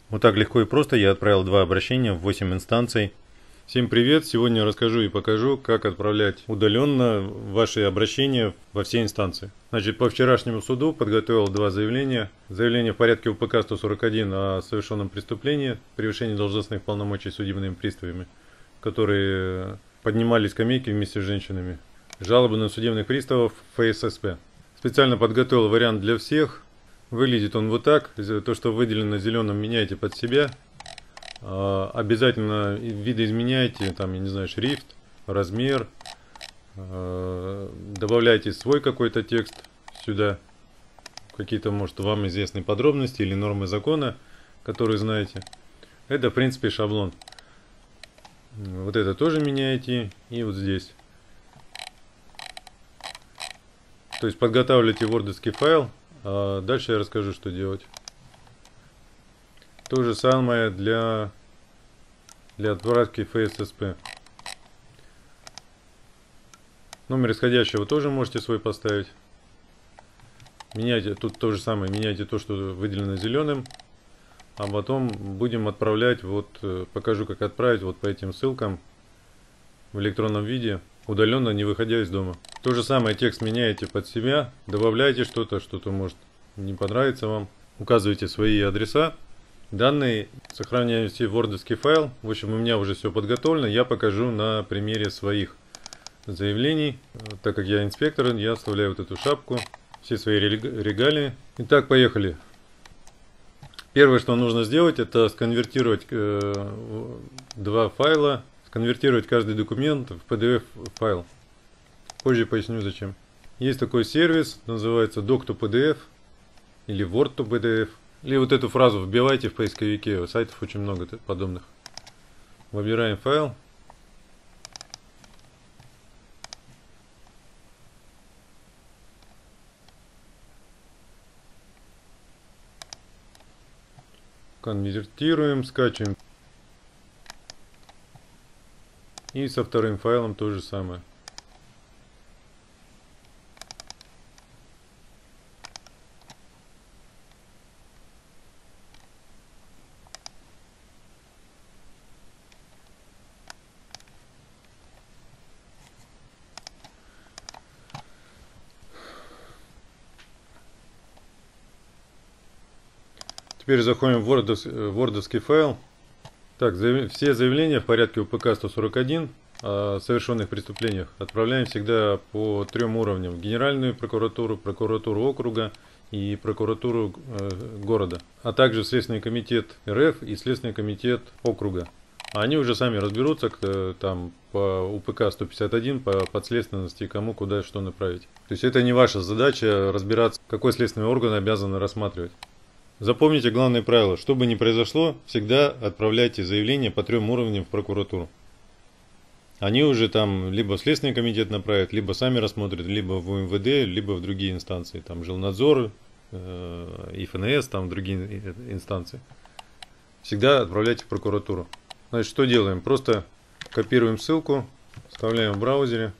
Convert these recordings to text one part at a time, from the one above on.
Вот так легко и просто я отправил 2 обращения в 8 инстанций. Всем привет! Сегодня расскажу и покажу, как отправлять удаленно ваши обращения во все инстанции. Значит, по вчерашнему суду подготовил 2 заявления. Заявление в порядке УПК 141 о совершенном преступлении, превышении должностных полномочий судебными приставами, которые поднимали скамейки вместе с женщинами. Жалобы на судебных приставов ФССП. Специально подготовил вариант для всех. Выглядит он вот так. То, что выделено зеленым, меняйте под себя. Обязательно видоизменяйте, там, я не знаю, шрифт, размер. Добавляйте свой какой-то текст сюда. Какие-то, может, вам известные подробности или нормы закона, которые знаете. Это, в принципе, шаблон. Вот это тоже меняете. И вот здесь. То есть подготавливайте вордовский файл. А дальше я расскажу, что делать. То же самое для отправки ФССП. Номер исходящего тоже можете свой поставить. Меняйте, тут то же самое, меняйте то, что выделено зеленым. А потом будем отправлять, вот покажу, как отправить вот по этим ссылкам в электронном виде, удаленно, не выходя из дома. То же самое, текст меняете под себя, добавляйте что-то может не понравится вам. Указывайте свои адреса. Данные сохраняете в вордовский файл. В общем, у меня уже все подготовлено. Я покажу на примере своих заявлений. Так как я инспектор, я оставляю вот эту шапку, все свои регалии. Итак, поехали. Первое, что нужно сделать, это сконвертировать 2 файла, сконвертировать каждый документ в PDF файл. Позже поясню зачем. Есть такой сервис, называется Doc2PDF или Word2PDF. Или вот эту фразу вбивайте в поисковике, сайтов очень много подобных. Выбираем файл. Конвертируем, скачиваем. И со вторым файлом то же самое. Теперь заходим в вордовский файл. Так, все заявления в порядке УПК 141 о совершенных преступлениях отправляем всегда по 3 уровням. Генеральную прокуратуру, прокуратуру округа и прокуратуру города. А также Следственный комитет РФ и Следственный комитет округа. Они уже сами разберутся там по УПК 151, по подследственности, кому, куда, что направить. То есть это не ваша задача разбираться, какой следственный орган обязан рассматривать. Запомните главное правило. Что бы ни произошло, всегда отправляйте заявление по 3 уровням в прокуратуру. Они уже там либо в Следственный комитет направят, либо сами рассмотрят, либо в УМВД, либо в другие инстанции. Там жилнадзор, ИФНС, там другие инстанции. Всегда отправляйте в прокуратуру. Значит, что делаем? Просто копируем ссылку, вставляем в браузере.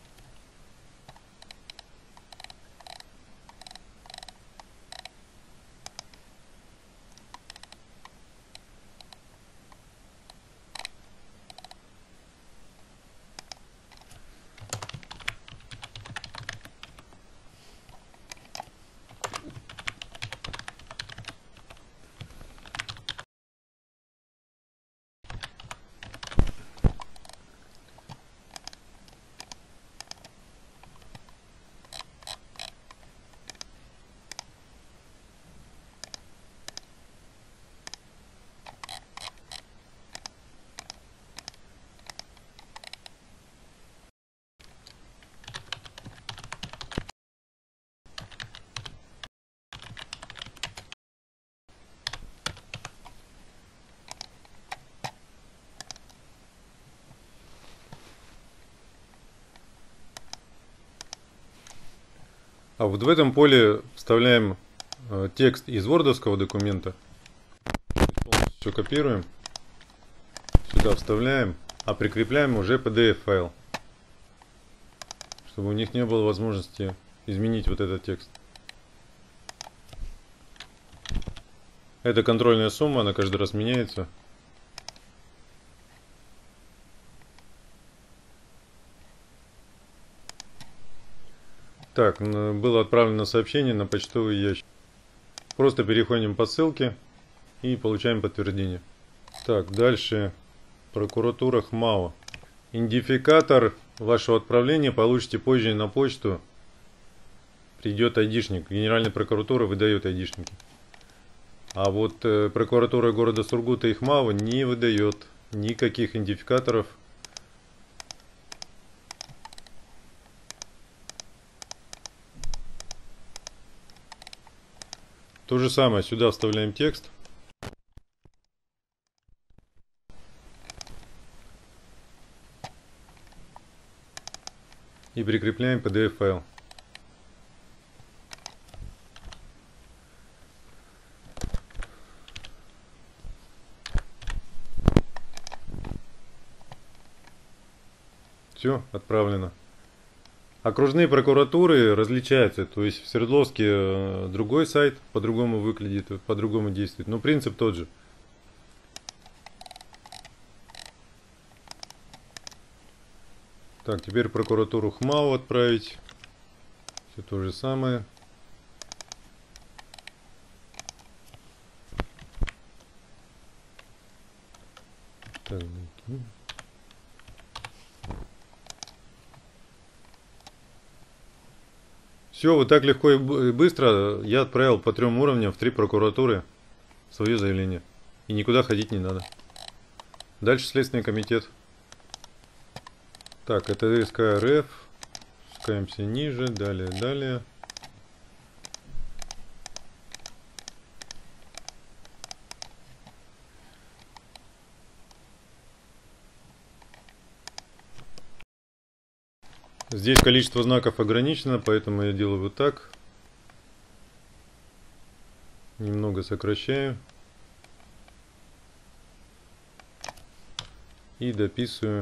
А вот в этом поле вставляем текст из вордовского документа. Полностью все копируем. Сюда вставляем, а прикрепляем уже PDF файл. Чтобы у них не было возможности изменить вот этот текст. Это контрольная сумма, она каждый раз меняется. Так, было отправлено сообщение на почтовый ящик. Просто переходим по ссылке и получаем подтверждение. Так, дальше. Прокуратура ХМАО. Идентификатор вашего отправления получите позже на почту. Придет айдишник. Генеральная прокуратура выдает айдишники. А вот прокуратура города Сургута и ХМАО не выдает никаких идентификаторов. То же самое, сюда вставляем текст. И прикрепляем PDF файл. Все, отправлено. Окружные прокуратуры различаются, то есть в Свердловске другой сайт по-другому выглядит, по-другому действует, но принцип тот же. Так, теперь прокуратуру ХМАО отправить. Все то же самое. Так, все, вот так легко и быстро я отправил по 3 уровням в 3 прокуратуры свое заявление. И никуда ходить не надо. Дальше Следственный комитет. Так, это СК РФ. Спускаемся ниже, далее. Здесь количество знаков ограничено, поэтому я делаю вот так. Немного сокращаю. И дописываю.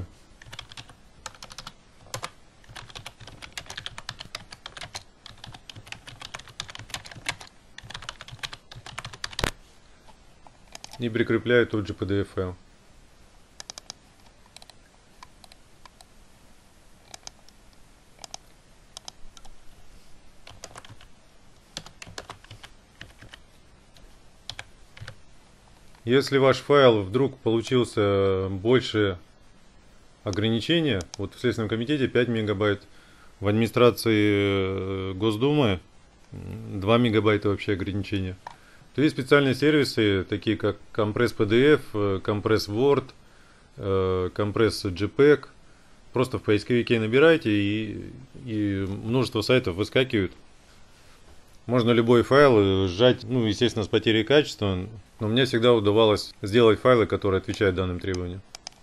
И прикрепляю тот же PDF файл. Если ваш файл вдруг получился больше ограничения, вот в Следственном комитете 5 мегабайт, в администрации Госдумы 2 мегабайта вообще ограничения, то есть специальные сервисы, такие как Compress PDF, Compress Word, Compress JPEG. Просто в поисковике набираете и множество сайтов выскакивают. Можно любой файл сжать, ну, естественно, с потерей качества, но мне всегда удавалось сделать файлы, которые отвечают данным требованиям.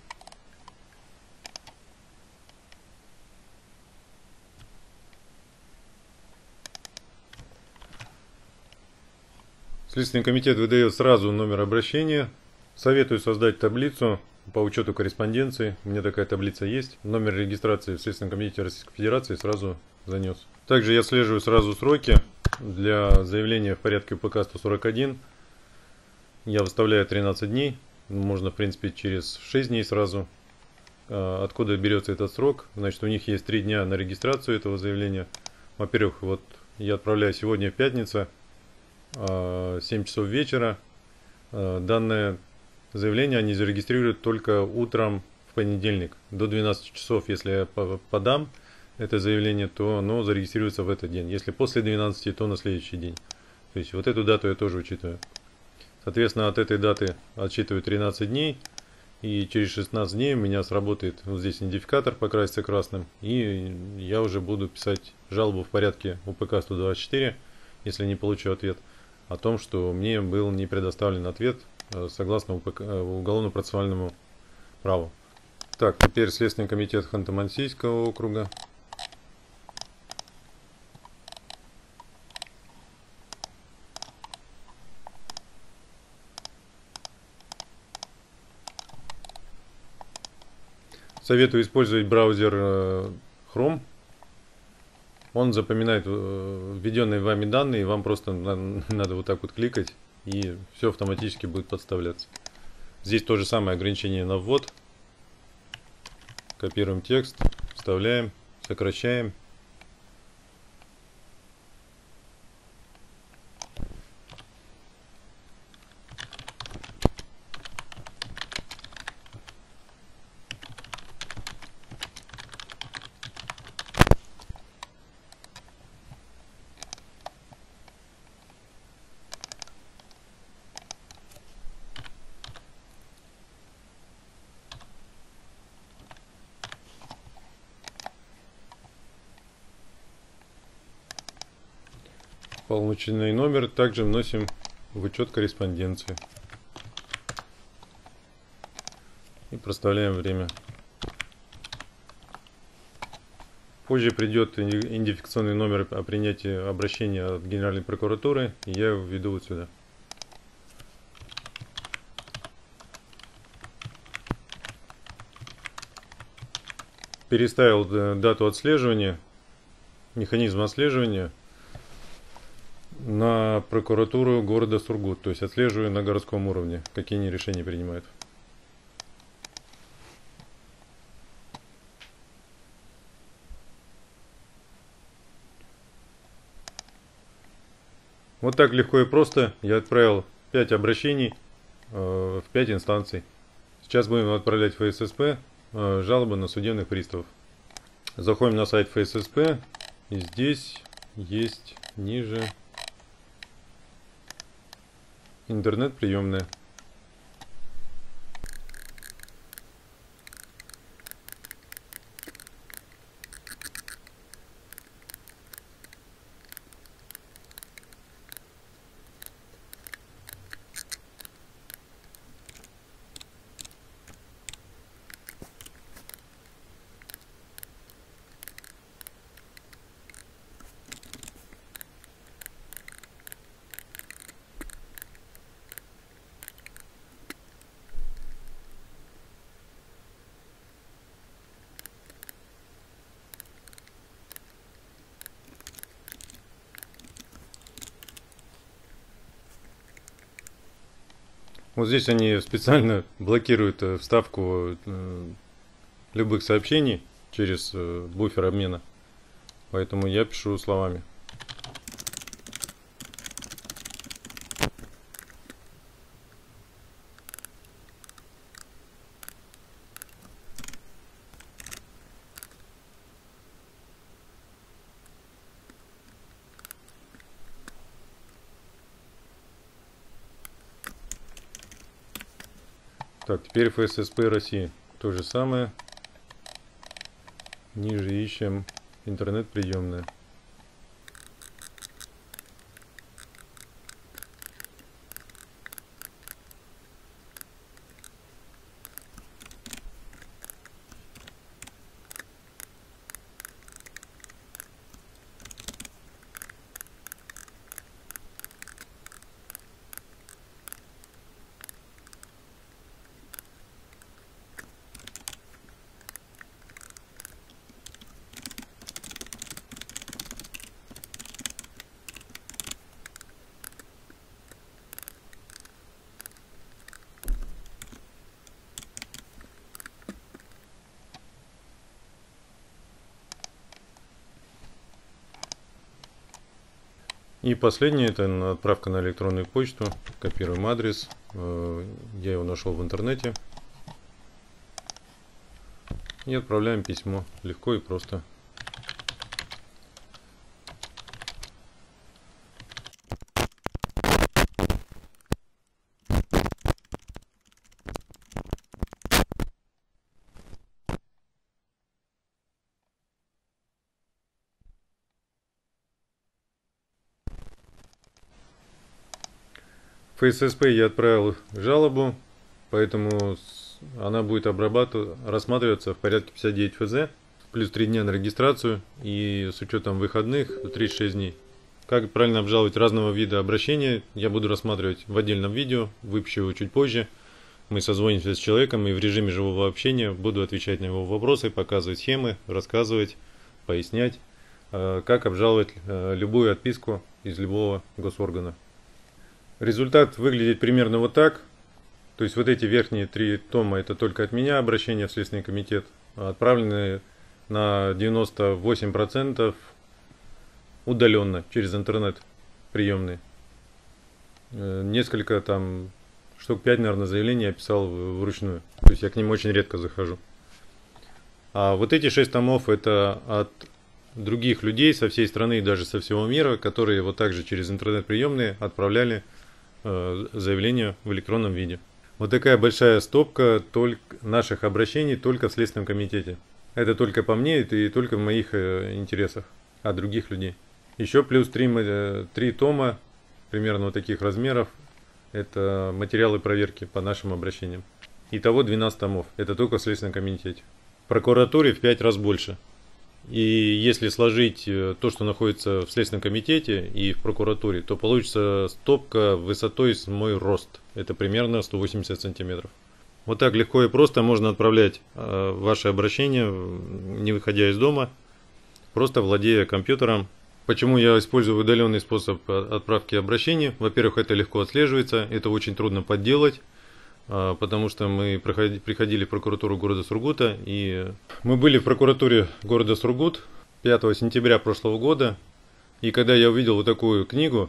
Следственный комитет выдает сразу номер обращения. Советую создать таблицу по учету корреспонденции. У меня такая таблица есть. Номер регистрации в Следственном комитете Российской Федерации сразу занес. Также я слежу сразу сроки. Для заявления в порядке УПК 141 я выставляю 13 дней. Можно, в принципе, через 6 дней сразу. Откуда берется этот срок? Значит, у них есть 3 дня на регистрацию этого заявления. Во-первых, вот я отправляю сегодня пятница, 7 часов вечера. Данное заявление они зарегистрируют только утром в понедельник до 12 часов. Если я подам это заявление, то оно зарегистрируется в этот день. Если после 12, то на следующий день. То есть вот эту дату я тоже учитываю. Соответственно, от этой даты отсчитываю 13 дней. И через 16 дней у меня сработает вот здесь идентификатор, покрасится красным. И я уже буду писать жалобу в порядке УПК 124, если не получу ответ, о том, что мне был не предоставлен ответ согласно уголовно-процессуальному праву. Так, теперь Следственный комитет Ханты-Мансийского округа. Советую использовать браузер Chrome. Он запоминает введенные вами данные, и вам просто надо вот так вот кликать и все автоматически будет подставляться. Здесь то же самое ограничение на ввод. Копируем текст, вставляем, сокращаем. Полученный номер также вносим в учет корреспонденции и проставляем время. Позже придет идентификационный номер о принятии обращения от Генеральной прокуратуры, и я его введу вот сюда. Переставил дату отслеживания, механизм отслеживания на прокуратуру города Сургут, то есть отслеживаю на городском уровне, какие они решения принимают. Вот так легко и просто я отправил 5 обращений в 5 инстанций. Сейчас будем отправлять в ФССП жалобы на судебных приставов. Заходим на сайт ФССП, и здесь есть ниже интернет-приемная. Вот здесь они специально блокируют вставку любых сообщений через буфер обмена, поэтому я пишу словами. Так, теперь ФССП России. То же самое. Ниже ищем интернет-приемная. И последнее, это отправка на электронную почту. Копируем адрес. Я его нашел в интернете. И отправляем письмо. Легко и просто. В ФССП я отправил жалобу, поэтому она будет рассматриваться в порядке 59 ФЗ, плюс 3 дня на регистрацию и с учетом выходных 36 дней. Как правильно обжаловать разного вида обращения, я буду рассматривать в отдельном видео, выпущу его чуть позже. Мы созвонимся с человеком и в режиме живого общения буду отвечать на его вопросы, показывать схемы, рассказывать, пояснять, как обжаловать любую отписку из любого госоргана. Результат выглядит примерно вот так. То есть вот эти верхние 3 тома это только от меня обращение в Следственный комитет, отправлены на 98% удаленно через интернет приемные. Несколько там, штук 5, наверное, заявлений я писал вручную. То есть я к ним очень редко захожу. А вот эти 6 томов это от других людей со всей страны и даже со всего мира, которые вот также через интернет-приемные отправляли заявления в электронном виде. Вот такая большая стопка наших обращений только в Следственном комитете. Это только по мне, это и только в моих интересах, от других людей. Еще плюс 3 тома, примерно вот таких размеров, это материалы проверки по нашим обращениям. Итого 12 томов, это только в Следственном комитете. В прокуратуре в 5 раз больше. И если сложить то, что находится в Следственном комитете и в прокуратуре, то получится стопка высотой с мой рост. Это примерно 180 сантиметров. Вот так легко и просто можно отправлять ваши обращения, не выходя из дома, просто владея компьютером. Почему я использую удаленный способ отправки обращений? Во-первых, это легко отслеживается, это очень трудно подделать. Потому что мы приходили в прокуратуру города Сургута, и мы были в прокуратуре города Сургут 5 сентября прошлого года, и когда я увидел вот такую книгу,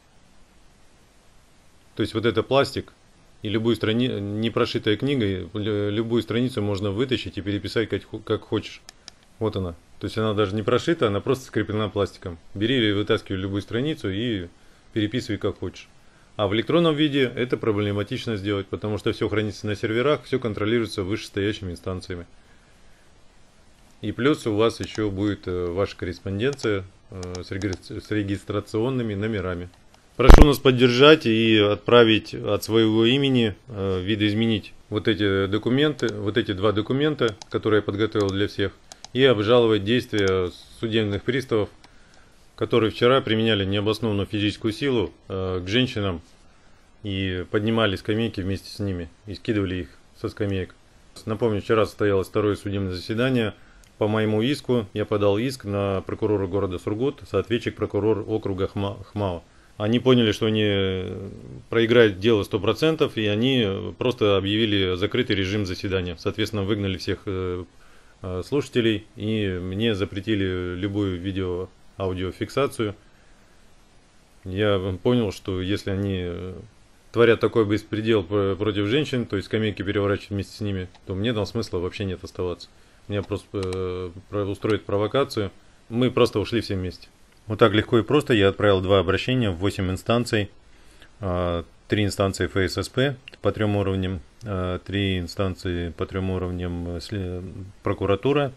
то есть вот это пластик, и любую страницу, не прошитая книга, любую страницу можно вытащить и переписать как хочешь. Вот она. То есть она даже не прошита, она просто скреплена пластиком. Бери или вытаскивай любую страницу и переписывай как хочешь. А в электронном виде это проблематично сделать, потому что все хранится на серверах, все контролируется вышестоящими инстанциями. И плюс у вас еще будет ваша корреспонденция с регистрационными номерами. Прошу нас поддержать и отправить от своего имени, видоизменить вот эти два документа, которые я подготовил для всех, и обжаловать действия судебных приставов, которые вчера применяли необоснованную физическую силу к женщинам и поднимали скамейки вместе с ними и скидывали их со скамеек. Напомню, вчера состоялось второе судебное заседание по моему иску. Я подал иск на прокурора города Сургут, соответчик прокурор округа ХМАО. Они поняли, что они проиграют дело 100%, и они просто объявили закрытый режим заседания. Соответственно, выгнали всех слушателей, и мне запретили любую аудиофиксацию. Я понял, что если они творят такой беспредел против женщин, то есть скамейки переворачивают вместе с ними, то мне там смысла вообще нет оставаться. Мне просто устроить провокацию. Мы просто ушли все вместе. Вот так легко и просто я отправил 2 обращения в 8 инстанций. 3 инстанции ФССП по 3 уровням, 3 инстанции по 3 уровням прокуратура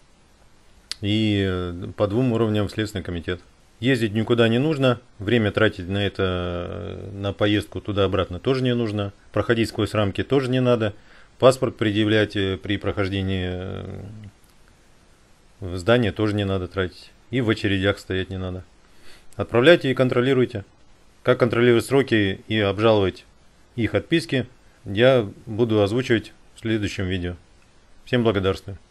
и по 2 уровням Следственный комитет. Ездить никуда не нужно, время тратить на это, на поездку туда-обратно тоже не нужно, проходить сквозь рамки тоже не надо, паспорт предъявлять при прохождении в здание тоже не надо тратить, и в очередях стоять не надо. Отправляйте и контролируйте. Как контролировать сроки и обжаловать их отписки, я буду озвучивать в следующем видео. Всем благодарствую.